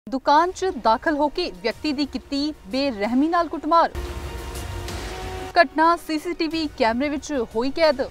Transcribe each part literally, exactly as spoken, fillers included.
दुकान च दाखल होके व्यक्ति दी कित्ती बेरहमी नाल कुटमार। घटना सीसीटीवी कैमरे विच होई कैद।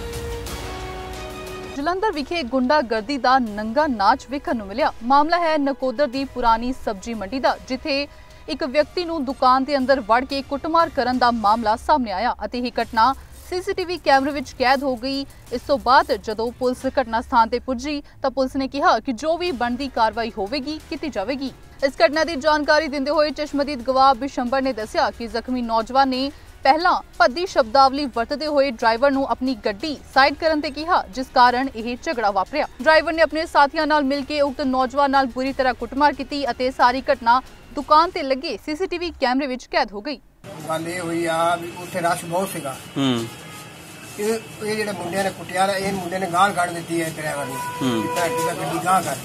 जलंधर विखे गुंडागर्दी दा नंगा नाच वेखण नूं मिलिया। मामला है नकोदर दी पुरानी सब्जी मंडी दा, जिथे एक व्यक्ति नूं दुकान दे अंदर वड़ के कुटमार करन दा मामला सामने आया अते यह घटना सीसीटीवी कैमरे विच कैद हो गई। इस तो बाद जदों पुलिस घटना स्थान ते पुजी तां पुलिस ने कहा कि जो भी बनदी कार्रवाई होवेगी कीती जावेगी। इस घटना की जानकारी देंदे होए चश्मदीद गवाह बिशंबर ने दस्सिया कि जख्मी नौजवान ने पहला भद्दी शब्दावली वरतते हुए ड्राइवर नूं अपनी गड्डी साइड करन ते कहा, जिस कारण यह झगड़ा वापरिया। ड्राइवर ने अपने साथियों नाल मिल के उक्त नौजवान नाल बुरी तरह कुटमार की अते सारी घटना दुकान ते लगे सीसीटीवी कैमरे विच कैद हो गई। गल ये हुई आ भी उत्थे रश बहुत सीगा। हम्म ਇਹ ਇਹ ਜਿਹੜੇ ਮੁੰਡਿਆਂ ਨੇ ਕੁੱਟਿਆ ਇਹ ਮੁੰਡੇ ਨੇ ਗਾਲ ਕੱਢ ਦਿੱਤੀ ਹੈ ਡਰਾਈਵਰ ਨੂੰ ਕਿ ਤੁਹਾਡੀ ਤਾਂ ਗੱਡੀ ਗਾਹ ਕਰ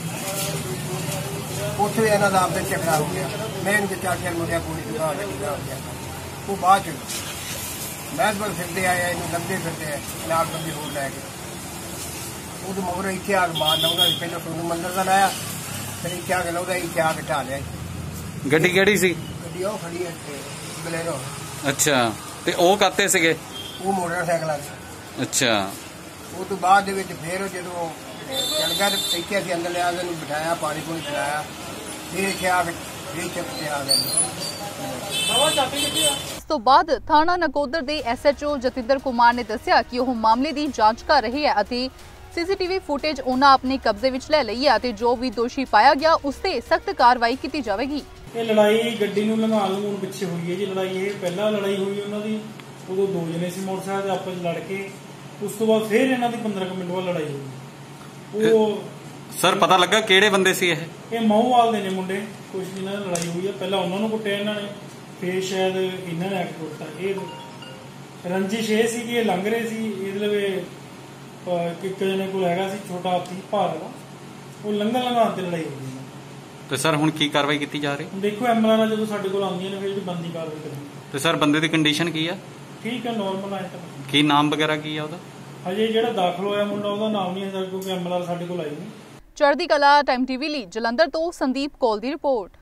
ਉੱਥੇ ਇਹਨਾਂ ਦਾ ਆਪਦੇ ਝਗੜਾ ਹੋ ਗਿਆ। ਮੈਂ ਇਹਨੂੰ ਚਾਰ ਚਾਰ ਮੁੰਡਿਆਂ ਪੂਰੀ ਦੁਕਾਨ ਗੱਡੀ ਗਾਹ ਹੋ ਗਿਆ। ਉਹ ਬਾਅਦ ਚ ਮਹਿਸਬਲ ਫਿਰਦੇ ਆਏ ਇਹਨੂੰ ਲੱਭਦੇ ਫਿਰਦੇ ਨਾਲ ਬੰਦੇ ਹੋਰ ਲੈ ਕੇ ਉਹਦੇ ਮਗਰ ਇੱਥੇ ਆ ਕੇ ਮਾਰ ਲਾਉਂਦਾ ਸੀ। ਪਹਿਲਾਂ ਤੁਹਾਨੂੰ ਮੰਦਰ ਦਾ ਲਾਇਆ ਫਿਰ ਇੱਥੇ ਆ ਕੇ ਲਾਉਂਦਾ ਇੱਥੇ ਆ ਕੇ ਢਾ ਲਿਆ। ਗੱਡੀ ਕਿਹੜੀ ਸੀ? ਗੱਡੀ ਉਹ ਖੜੀ ਹੈ ਬਲੇਰੋ। ਅੱਛਾ, ਤੇ ਉਹ ਕਾਤੇ ਸੀਗੇ? ਉਹ ਮੋਟਰਸਾਈਕਲਾਂ ਤੇ। ਅੱਛਾ, ਉਹ ਤੋਂ ਬਾਅਦ ਦੇ ਵਿੱਚ ਫਿਰ ਜਦੋਂ ਚੱਲ ਗਿਆ ਤੇ ਇੱਥੇ ਅਸੀਂ ਅੰਦਰ ਲਿਆ ਕੇ ਉਹਨੂੰ ਬਿਠਾਇਆ, ਪਾਣੀ ਪੂਣੀ ਪਿਲਾਇਆ, ਫਿਰ ਇੱਥੇ ਆ ਕੇ ਫਿਰ ਚੱਕ ਕੇ ਆ ਗਏ। ਇਸ ਤੋਂ ਬਾਅਦ ਥਾਣਾ ਨਕੋਦਰ ਦੇ ਐਸਐਚਓ ਜਤਿੰਦਰ ਕੁਮਾਰ ਨੇ ਦੱਸਿਆ ਕਿ ਉਹ ਮਾਮਲੇ ਦੀ ਜਾਂਚ ਕਰ ਰਹੇ ਹੈ ਅਤੇ ਸੀਸੀਟੀਵੀ ਫੁਟੇਜ ਉਹਨਾਂ ਆਪਣੇ ਕਬਜ਼ੇ ਵਿੱਚ ਲੈ ਲਈ ਹੈ ਅਤੇ ਜੋ ਵੀ ਦੋਸ਼ੀ ਪਾਇਆ ਗਿਆ ਉਸ ਤੇ ਸਖਤ ਕਾਰਵਾਈ ਕੀਤੀ ਜਾਵੇਗੀ। ਇਹ ਲੜਾਈ ਗੱਡੀ ਨੂੰ ਲੰਘਾਉਣ ਲੰਘਾਉਣ ਪਿੱਛੇ ਹੋਈ ਹੈ ਜੀ। ਲੜਾਈ ਇਹ ਪਹਿਲਾਂ ਲੜਾਈ ਹੋਈ ਉਹਨਾਂ ਦੀ, ਉਦੋਂ ਦੋ ਜਣੇ ਸੀ ਮੋਟਰਸਾਈਕਲ ਦੇ ਆਪਸ ਵਿੱਚ ਲੜ ਕੇ, ਉਸ ਤੋਂ ਬਾਅਦ ਫਿਰ ਇਹਨਾਂ ਦੀ ਪੰਦਰਾਂ ਕੁ ਮਿੰਟ ਬਾਅਦ ਲੜਾਈ ਹੋਈ। ਉਹ ਸਰ ਪਤਾ ਲੱਗਾ ਕਿਹੜੇ ਬੰਦੇ ਸੀ ਇਹ? ਇਹ ਮਹੂਵਾਲ ਦੇ ਨੇ ਮੁੰਡੇ ਕੁਝ ਜਿਨ੍ਹਾਂ ਨਾਲ ਲੜਾਈ ਹੋਈ ਹੈ। ਪਹਿਲਾਂ ਉਹਨਾਂ ਨੂੰ ਕੁੱਟਿਆ ਇਹਨਾਂ ਨੇ, ਫਿਰ ਸ਼ਾਇਦ ਇਹਨਾਂ ਨੇ ਆ ਕੇ ਕੁੱਟਤਾ। ਇਹ ਰੰਜਿਸ਼ ਇਹ ਸੀ ਕਿ ਇਹ ਲੰਘ ਰਹੇ ਸੀ, ਇਹਦੇ ਲਵੇ ਇੱਕ ਜਣੇ ਕੋਲ ਹੈਗਾ ਸੀ ਛੋਟਾ ਹਾਥੀ ਭਾਰ ਦਾ, ਉਹ ਲੰਘਣ ਲੰਘਾਉਣ ਤੇ ਲੜਾਈ ਹੋਈ। ਤੇ ਸਰ ਹੁਣ ਕੀ ਕਾਰਵਾਈ ਕੀਤੀ ਜਾ ਰਹੀ? ਦੇਖੋ ਐਮਐਲਆਰ ਜਦੋਂ ਸਾਡੇ ਕੋਲ ਆਉਂਦੀਆਂ ਨੇ ਫਿਰ ਜਿਹੜੀ ਬੰਦੀ ਕਾਰਵਾਈ ਕਰਾਂਗੇ। ਤੇ ਸਰ ਬੰਦੇ ਦੀ ਕੰਡੀਸ਼ਨ ਕੀ ਆ? ਠੀਕ ਹੈ, ਨਾਰਮਲ ਆਇਆ ਤਾਂ। ਕੀ ਨਾਮ ਵਗੈਰਾ ਕੀ ਆ ਉਹਦਾ? ਹਜੇ ਜਿਹੜਾ ਦਾਖਲ ਹੋਇਆ ਮੁੰਡਾ ਉਹਦਾ ਨਾਮ ਨਹੀਂ ਹੈ ਕਿਉਂਕਿ ਐਮਐਲਆਰ ਸਾਡੇ ਕੋਲ ਆਈ ਨਹੀਂ। ਚੜ੍ਹਦੀ ਕਲਾ ਟਾਈਮ ਟੀਵੀ ਲਈ ਜਲੰਧਰ ਤੋਂ ਸੰਦੀਪ ਕੌਲ ਦੀ ਰਿਪੋਰਟ।